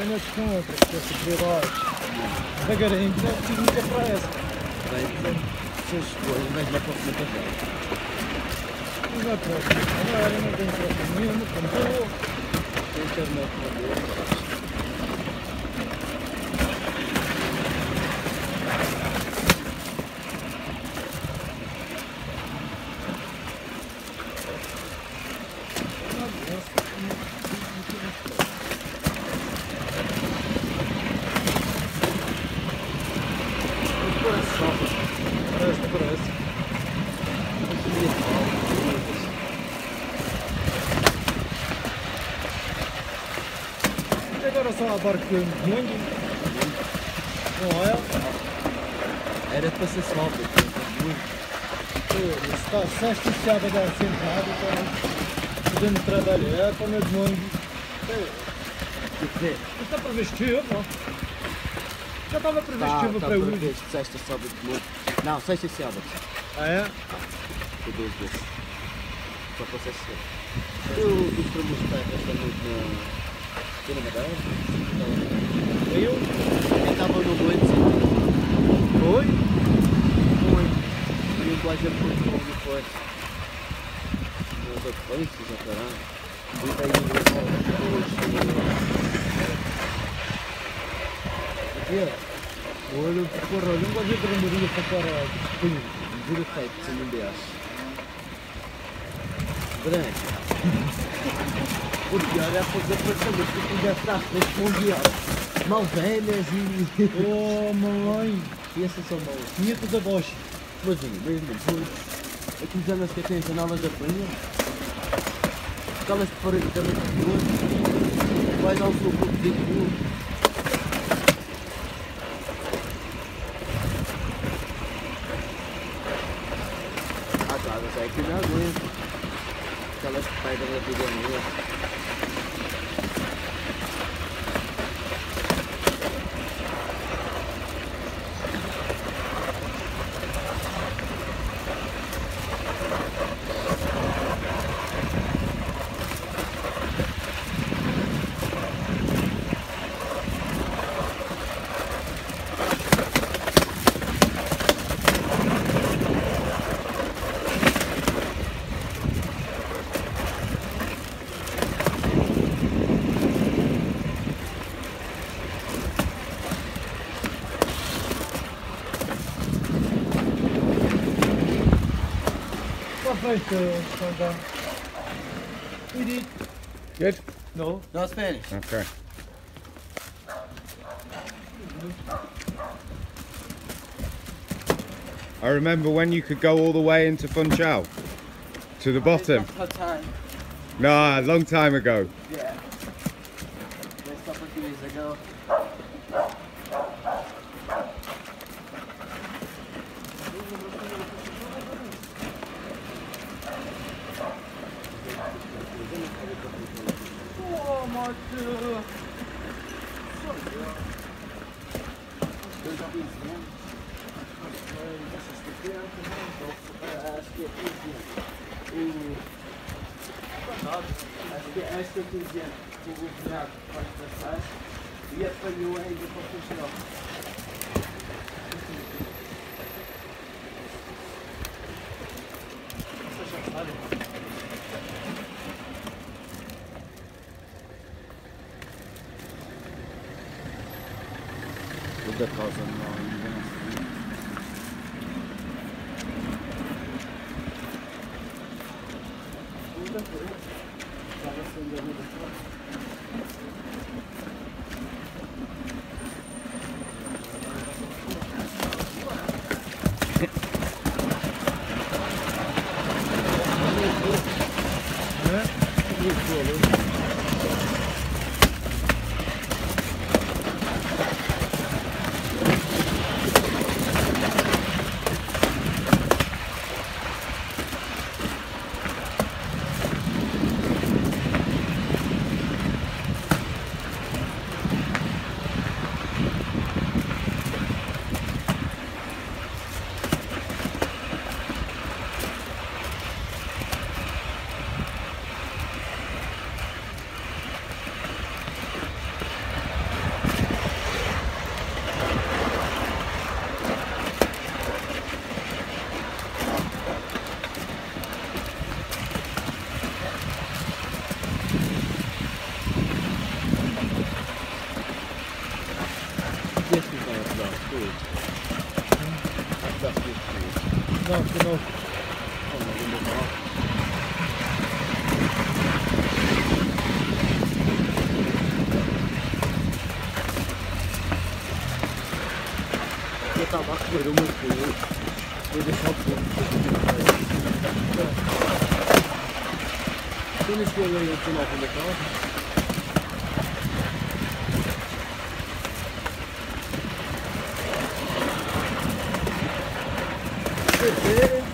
nas compras, que é super baixo. Devagarinho, não é preciso muita pressa. Se escolhe, mas não posso meter dela. Não é pressa. Agora não tenho pressa nenhuma, como Tem internet na boa. Agora só há barco de mundo, não é? Era para ser só, Está sexta e sábado sentado, então, podendo trabalhar para o meu mundo. Está previsto chuva, não? Já estava previsto chuva para hoje. Sexta, sábado, domingo. Não, sexta e sábado. Ah é? Por 2 vezes. Só para ser cedo. Eu costumo estar esta noite na Madeira. Eu estava no noite. Foi? Foi. E o gajo foi como foi. Nas ocorrências, a caralho. E daí Olha, porra, não gosto de renderia para caralho. juro feito, sem um BS. Branco. O pior é fazer apartamento que tu gastaste neste mundial. Malvelhas e... Oh, mamãe. E essas são malas. Nieto da Bosch. Mas mesmo, aqui os anos que têm janelas da frente. Aquelas de fora de também de tudo. Vai dar o seu corpo de tudo. Mas é que não aguenta. Aquelas pedras da vida mesmo. We did. Good? No. No, it's finished. Okay. I remember when you could go all the way into Funchal, to the bottom. No, a long time ago. Yeah. Just a couple of years ago. Oh, Monte. Acho que eu estou dizendo que o governador faz passagem e apanhou ainda para o Funchal. Vocês já sabem. O da casa não ainda não sei. Muita coisa. Estava sendo a vida toda. este então, tudo. Acho que dá tudo. Não, que não. Eu tava a comer uma coisa. Vou deixar o fogo. Quando eu cheguei aí, eu tinha uma da casa.